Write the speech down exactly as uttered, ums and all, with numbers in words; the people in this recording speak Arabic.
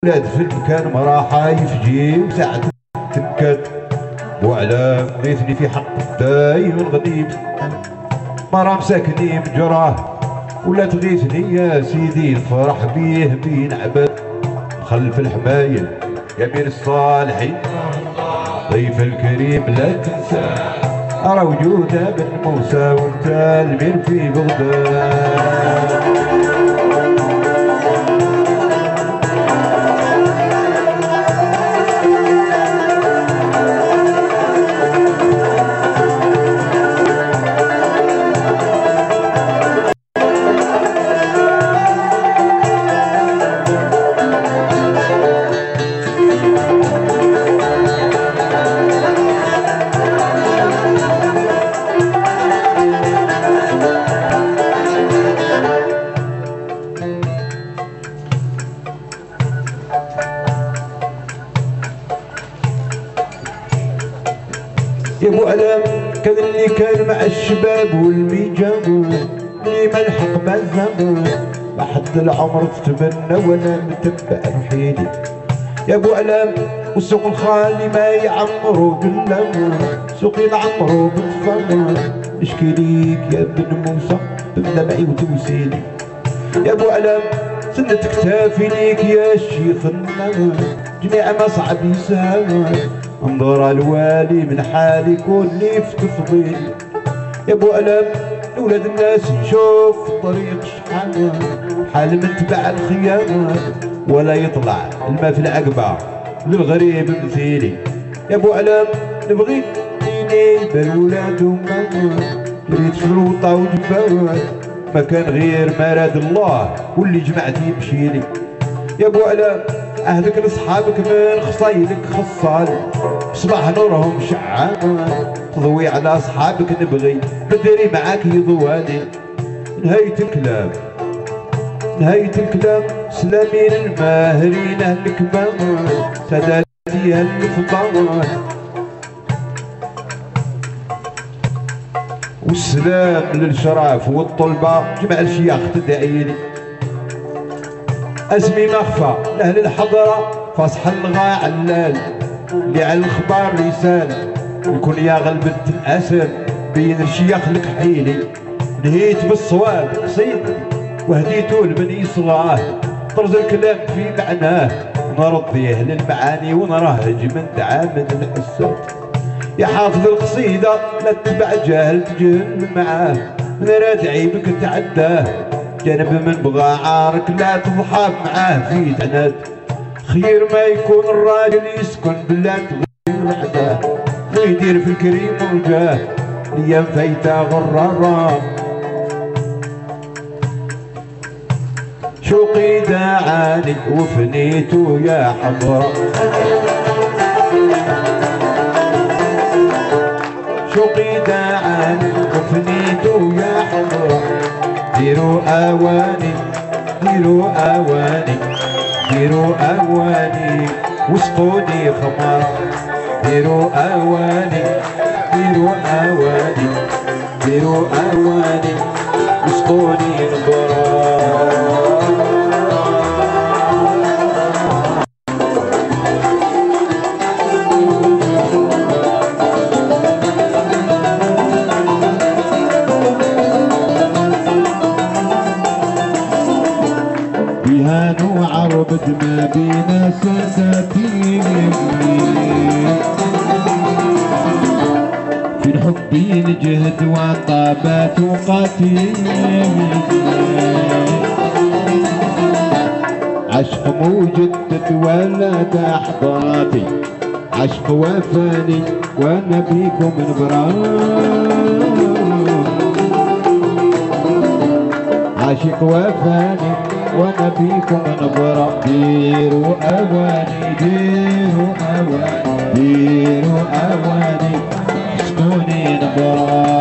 ولاد في المكان ما راح يفجي وساعة تنكد وعلى نيتني في حق دايما غديب ما راه مساكني بجراه ولا تغيثني يا سيدي الفرح بيه بين عبد خلف الحماية يا مير الصالحين ضيف الكريم لا تنسى أرى وجوده بن موسى وانت المير في بغداد. يا ابو علام كان اللي كان مع الشباب والميجان اللي ما لحق مع الزمان ما حد العمر تتمنى وانا متبع رحيلي. يا ابو علام والسوق الخالي ما يعمرو باللم سوق ينعمرو بالفم نشكي ليك يا ابن موسى بدمعي وتوسيلي. يا ابو علام سنة كتافي ليك يا الشيخ النم جميع ما صعب يساوي انظر الوالي من حالي كوني في تفضيل. يا ابو علام ولاد الناس نشوف الطريق شحال حال من تبع الخيام ولا يطلع الماء في العقبه للغريب مثيلي. يا ابو علام نبغي ديني بالولاد وما ريت فلوطه وجبال ما كان غير مراد الله واللي جمعتي يمشيلي. يا ابو علام عهدك لاصحابك من خصايلك خصال صباح نورهم شعان تضوي على اصحابك نبغي بدري معاك يضواني. نهاية الكلام نهاية الكلام سلامين الماهرين اهل الكبار ساداتي اهل الفضال والسلام للشراف والطلبة جمع الشياخ تدعيلي. اسمي مخفى لاهل الحضره فاصح الغا علال اللي على الخبار رسال يكون يا غلبة الاسد بين الشياخ لك حيلي. نهيت بالصواب قصيد وهديته لبني صغاه طرز الكلام في معناه نرضيه للمعاني ونرهج من تعامد الحساد. يا حافظ القصيده لا تتبع جاهل تجهل معاه من راد عيبك تعداه جانب من بغى عارك لا تضحى معاه في عناد. خير ما يكون الراجل يسكن بلا تغير عداه ويدير في الكريم وجاه ايام فايته غراره شوقي دعاني وفنيتو يا حضره شوقي دعاني وفنيتو يا حضره ديروا اواني ديروا اواني ديروا اواني وسقوني خمر ديروا اواني ديروا اواني ديروا اواني وسقوني نبرة. بهانو عربد ما بينا ساداتي في الحب الجهد والطابات وقتيل عشق موجدت ولد احضاتي عشق وفاني وانا بيكم نبران عاشق وفاني وانا بيكم نبرة. ديروا اواني ديروا اواني ديروا اواني اسكوني نبرة.